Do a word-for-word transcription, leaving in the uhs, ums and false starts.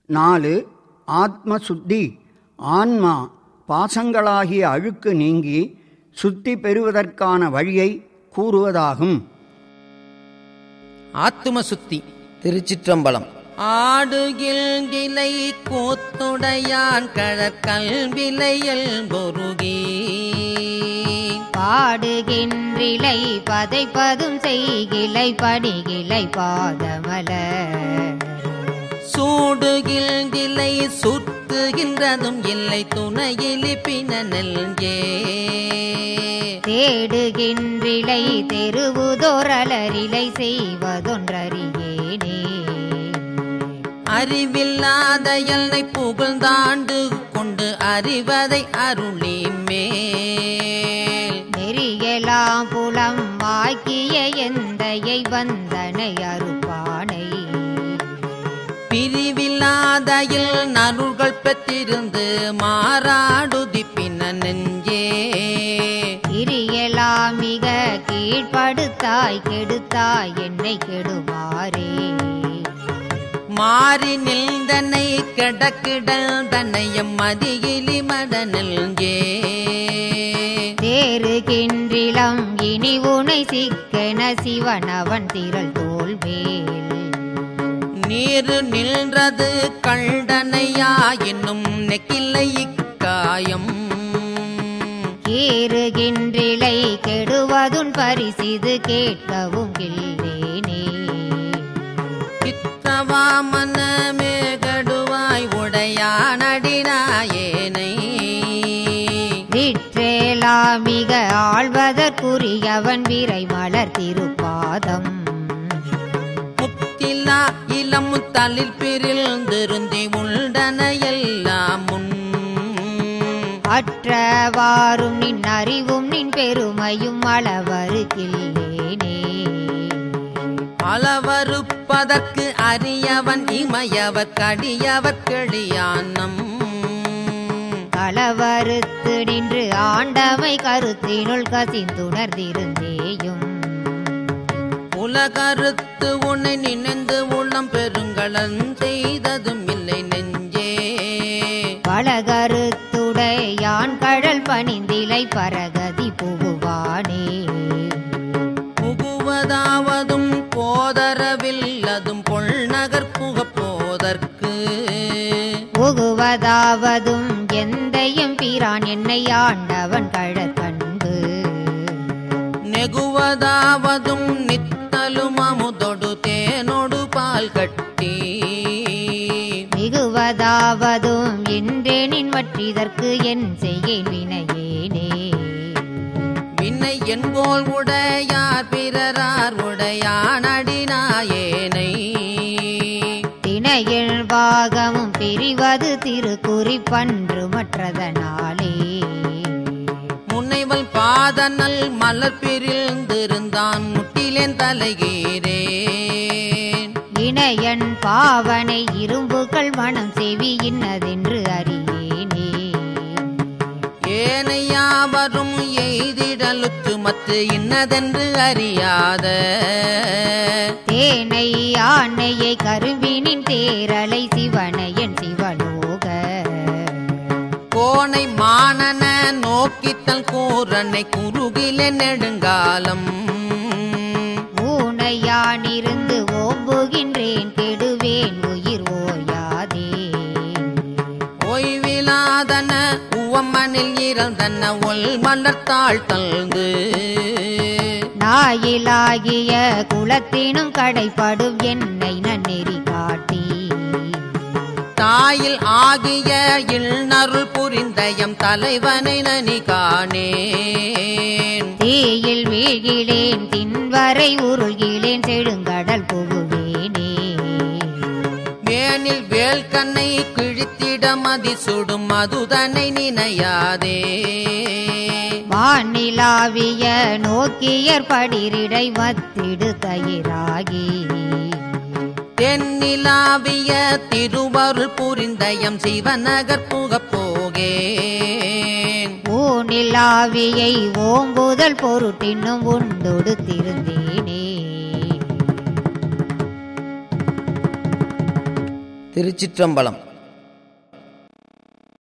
நாலு. ஆத்ம சுத்தி. ஆன்மா பாசங்களாகிய அழுக்கு நீங்கி சுத்தி பெறுவதற்கான வழியை கூறுவதாகும். ஆத்தும சுத்தி. திருச்சிற்றம்பலம். ஆடுகில்கிளை கூத்துடையான் கழற்கல்விலையல் பொருகி பாடுகின்றிலை பதைப்பதும் செய்கிளை படிகிளை பாதமல சூடுகில்கிளை சுத்துகின்றதும் இல்லை துணையிலி பிணநெல்கே தேடுகின்றிலை தெருவுதோரலரிலை செய்வதொன்றறியேனே அறிவில்லாத எல்லை புகழ்ந்தாண்டு கொண்டு அறிவதை அருளி மேல் நெறியலாம் புலம் ஆக்கிய எந்தையை வந்தனை அருப்பானை பிரிவில்லாதையில் நருள்கள் பெற்றிருந்து மாறாடுதி பின்ன நெஞ்சே இரியலாம் மிக கீழ்படுத்தாய் கெடுத்தாய் என்னை கெடுவாரே மாறி நில்தனை கிடக்கிடல் தன்னையம் மதியிலி மதனெல்கே தேறுகின்றிலம் இனி உனை சிக்கென சிவனவன் திரள் தோல்வேல் நீரு நின்றது கண்டனையா என்னும் நெக்கில்லை இக்காயம் ஏறுகின்றிலை கெடுவதுன் பரிசிது கேட்கவும் கில்லேனே கித்தவா மனமே கடுவாய் உடையானடினாயேனை விற்றேலாமிக ஆழ்வதற்குரியவன் விரை மலர் திருப்பாதம் முத்திலா இளம் தளிர் பிரிந்திருந்தி உண்டன எல்லாம் முன் அற்றவாறும் நின் அறிவும் நின் பெருமையும் அளவருகில்லேனே அளவறுப்பதற்கு அறியவன் இமையவர் கடியவர் கிளியானம் களவறுத்து நின்று ஆண்டவை கருத்தினுள் கசிந்துணர்ந்திருந்தேயும் உலகறுத்து உன்னை நினைந்து உள்ளம் பெருங்களன் செய்ததும் இல்லை நெஞ்சே பலகருத்துடையான் கடல் பணிந்திலை பரகதி புகுவானே புகுவதாவதும் போதரவில்லதும் பொள்நகர் புகப்போதற்கு புகுவதாவதும் எந்தையும் பிரான் என்னை ஆண்டவன் கழற்கண்டு நெகுவதாவதும் நித்தலும் அமுதொடு தேனொடு பால் கட்டி மிகுவதாவதும் என்றேனின் வற்றிதற்கு என் செய்யேன் வினையேனே வினை என்போல் உடையார் பிறரார் உடையானடினாயேனை தினையில் பாகமும் பிரிவது திருக்குறிப்பன்று மற்றதனாலே முனைவல் பாதனல் மலர் பிரிந்திருந்தான் முட்டிலேன் தலைகீரேன் இணையன் பாவனை இரும்புகள் மனம் செவி இன்னதென்று அறியேனே ஏனையாவரும் எய்திடலுற்று மற்ற இன்னதென்று அறியாத தேனை ஆணையை கரும்பினின் தேரலை சிவனையன் சிவலோக கோனை மானன நோக்கித்தல் கூரனை குறுகிலே நெடுங்காலம் ஊனையானிருந்து ஓம்புகின்றேன் கெடுவேன் உயிர் ஓயாதே ஓய்விலாதன உவமனில் இறந்தன ஒல் மலர்த்தாள் தழ்ந்து நாயிலாகிய குலத்தினும் கடைப்படும் என்னை நன்னெறி காட்டி தாயில் ஆகிய இல்நருள் புரிந்தயம் தலைவனை நனி காணேன் தீயில் வீழ்கிலேன் தின்வரை உருள்கிலேன் செழுங்கடல் புகுவேனே வேனில் வேல்கண்ணை கிழித்திட மதி சுடும் மதுதனை நினையாதே வானிலாவிய நோக்கியற் படிரிடை மத்திடு தயிராகி தென்னிலாவிய திருவருள் புரிந்தயம் சிவநகர் புகப் போகேன் ஊனிலாவியை ஓங்குதல் பொருட்டினும் உண்டொடு திருந்தேனே திருச்சிற்றம்பலம்.